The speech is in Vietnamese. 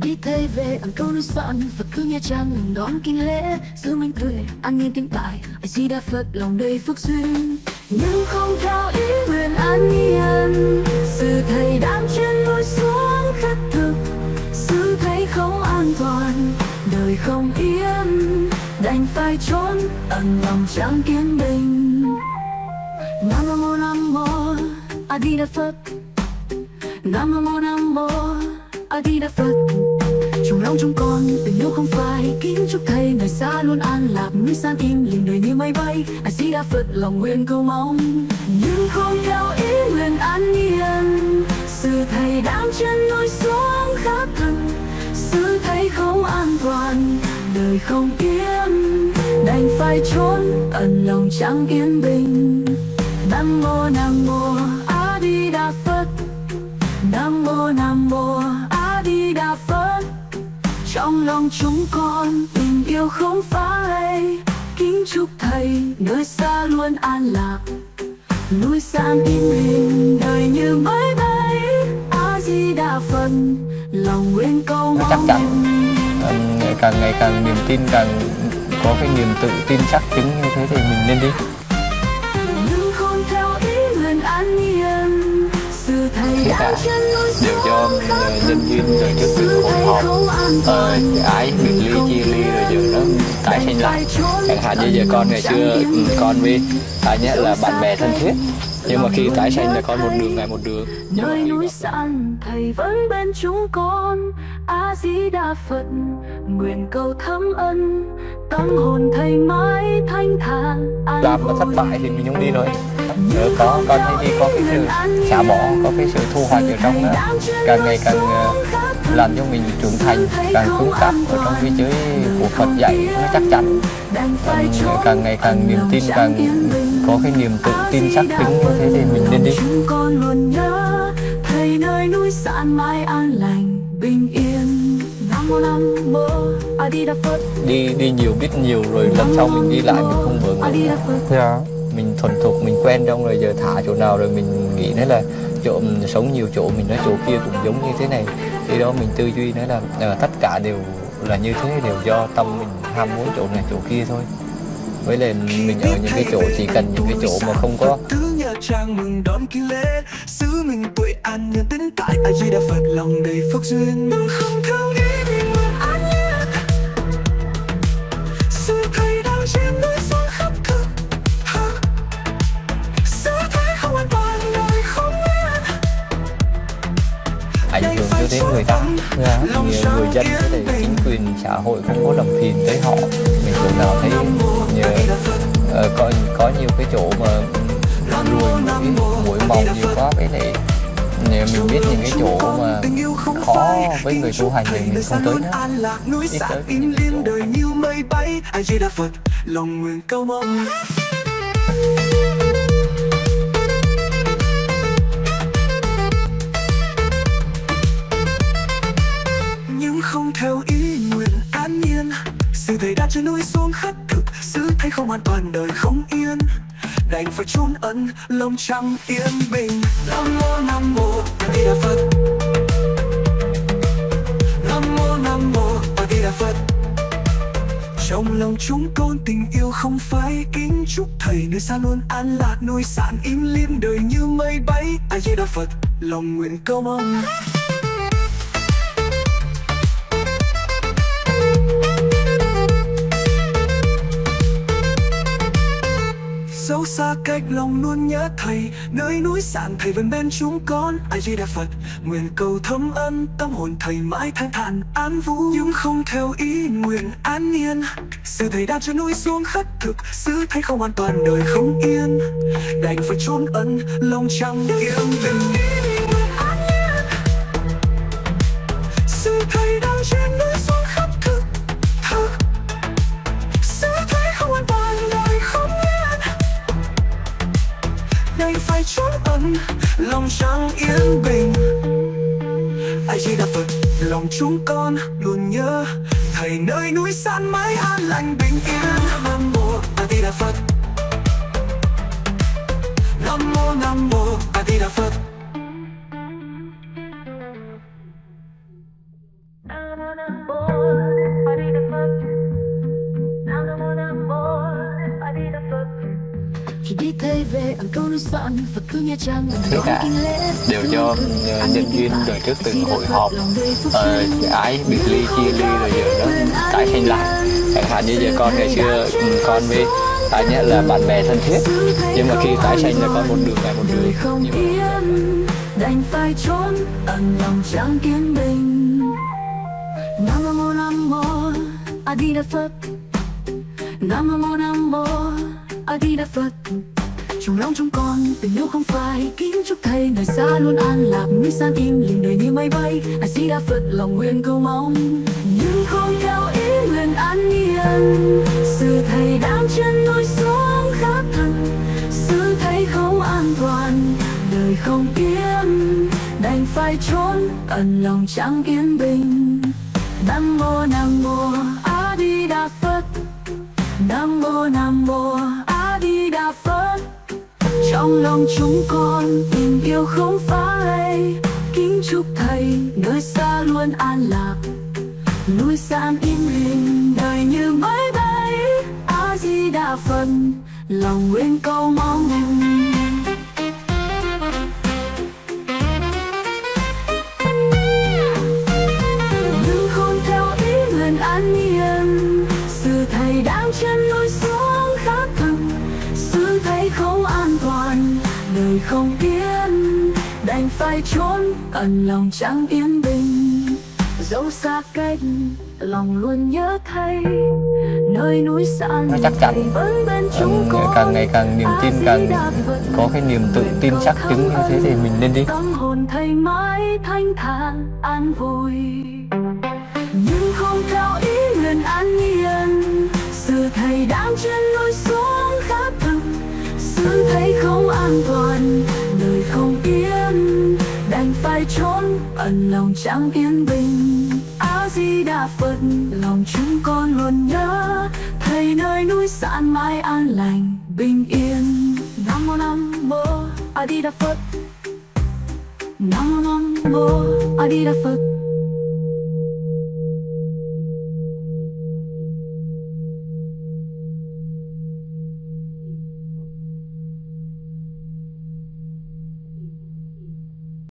đi thay về ăn câu núi sạn Phật cứ Nha Trang ngừng đón kinh lễ giữ mình tươi an nhiên tĩnh tại A Di Đà Phật lòng đầy phước duyên nhưng không theo ý nguyện an nhiên sư thầy đang trên lối xuống khất thực sư thấy không an toàn đời không yên đành phải trốn ẩn lòng chẳng kiên bình. Nam mô A Di Đà Phật. Nam mô A Di Đà Phật. Trong lòng chúng con tình yêu không phai kính chúc thầy nơi xa luôn an lạc núi san im lìm đời như mây bay A Di Đà Phật lòng nguyện cầu mong nhưng không theo ý nguyện an nhiên sư thầy đang trên núi xuống khát thần sư thấy không an toàn đời không yên đành phải trốn ẩn lòng chẳng yên bình. Nam mô A Di Đà Phật. Nam mô A Di Đà Phật. Trong lòng chúng con tình yêu không phai kính chúc thầy nơi xa luôn an lạc núi san im lìm đời như mây bay A Di Đà Phật lòng nguyện cầu mong. Chắc chắn càng ngày càng niềm tin càng có cái niềm tự tin chắc chứng như thế thì mình nên đi. Nhưng không theo ý nguyện an nhiên sư thầy đã chân lối đều cho nhân duyên rồi trước sự hỗn hợp ái biệt ly chia ly rồi giờ nó tái sinh lại. Chẳng hạn như giờ con ngày xưa con với nhé là bạn bè thân thiết nhưng mà khi tái sanh là con một đường ngày một đường. Nơi núi san thầy vẫn bên chúng con A Di Đà Phật nguyện cầu thấm ân tâm hồn thầy mãi thanh thản. Làm mà thất bại thì mình không đi rồi. Con thấy đi có cái sự xả bỏ, có cái sự thu hoạch ở trong đó, càng ngày càng làm cho mình trưởng thành, càng cứng cáp ở trong cái giới của Phật dạy nó chắc chắn, càng ngày càng niềm tin càng có cái niềm tự tin xác chứng như thế thì mình nên đi. Thầy nơi núi san mãi an lành bình yên. Nam mô A Di Đà Phật. Đi nhiều biết nhiều rồi lần sau mình đi lại mình không vướng nữa. Mình thuần thục mình quen trong rồi giờ thả chỗ nào rồi mình nghĩ đấy là chỗ sống nhiều chỗ mình nói chỗ kia cũng giống như thế này, thì đó mình tư duy nói là tất cả đều là như thế, đều do tâm mình ham muốn chỗ này chỗ kia thôi. Với lại mình ở những cái chỗ chỉ cần những cái chỗ mà không có Nha Trang mừng đón kỳ lễ xứ mình tuổi an nhân tĩnh tại A Di Đà Phật lòng đầy phước duyên nhưng không theo ý mình nguyện an nhiên sư thầy đang trên núi xuống khắp thực sư thấy không an toàn đời không yên ảnh hưởng cho đến người ta, người dân với lại chính quyền xã hội không có lòng phiền tới họ. Mình cũng nào thấy có nhiều cái chỗ mà ruồi mũi màu nhiều quá, với lại mình biết những cái chỗ mà khó với người tu hành thì mình không tới nữa. Ít tới những cái chỗ. đời như mây bay A Di Đà Phật lòng nguyện cầu mong. Nhưng không theo ý nguyện an nhiên sư thầy đã trên núi xuống khất thực sư thấy không an toàn đời không yên đành phải trốn ẩn lòng chẳng yên bình. Nam mô A Di Đà Phật. Nam mô A Di Đà Phật. Trong lòng chúng con tình yêu không phai kính chúc thầy nơi xa luôn an lạc núi san im lìm đời như mây bay A Di Đà Phật lòng nguyện cầu mong. Dẫu xa cách lòng luôn nhớ thầy nơi núi san thầy vẫn bên chúng con A Di Đà Phật nguyện cầu thấm ân tâm hồn thầy mãi thanh thản an vũ nhưng không theo ý nguyện an nhiên sư thầy đang trên núi xuống khất thực sư thấy không an toàn đời không yên đành phải trốn ẩn lòng chẳng yên bình. Sư thầy đang trên núi xuống khất thực sư thấy không an toàn đời không yên đành phải trốn ẩn lòng chẳng yên bình. A Di Đà Phật lòng chúng con luôn nhớ thầy nơi núi san mãi an lành bình yên. Nam mô A Di Đà Phật. Nam mô A Di Đà Phật. khi đi thay về ở câu núi soạn Phật cứ nghe trang Thứ cả đều cho nhân viên đời trước từng hội họp ái biệt ly chia ly rồi giờ đó tái thành lại. Chẳng hạn như giờ con ngày xưa con với ai nhé là bạn bè thân thiết, nhưng mà khi tái sanh là con một đường lại một đường. không yên đành phải trốn ẩn lòng chẳng kiên bình. Nam mô Nam mô A Di Đà Phật. Nam mô Nam mô A Di Đà Phật. Trong lòng chúng con tình yêu không phải kính chúc thầy đời xa luôn an lạc, núi san im lìm đời như mây bay. A Di Đà Phật lòng nguyện cầu mong nhưng không theo ý nguyện an nhiên. Sư thầy đang chân núi xuống khát thần, sư thầy không an toàn đời không yên đành phải trốn ẩn lòng chẳng yên bình. Nam mô A Di Đà Phật. Nam mô A Di Đà Phật. Trong lòng chúng con tình yêu không phai, kính chúc thầy nơi xa luôn an lạc, núi san im lìm đời như mây bay. A Di Đà Phật lòng nguyện cầu mong nhưng không theo ý nguyện an nhiên. Sư thầy đang chân núi xuống khát thần, sư thầy không an toàn đời không yên đành phải trốn ẩn lòng chẳng yên bình. Dẫu xa cách lòng luôn nhớ thầy, nơi núi san chắc chắn càng ngày càng niềm tin, càng có cái niềm tự tin chắc chứng như thế thì mình nên đi. tâm hồn thầy mãi thanh thản an vui nhưng không theo ý nguyện an nhiên. Sư thầy đang chân núi xuống khát thần, sư thầy không an toàn đời không yên đành phải trốn ẩn lòng chẳng yên bình. A Di Đà Phật lòng chúng con luôn nhớ thầy nơi núi san mãi an lành bình yên. Nam mô A Di Đà Phật. Nam mô A Di Đà Phật.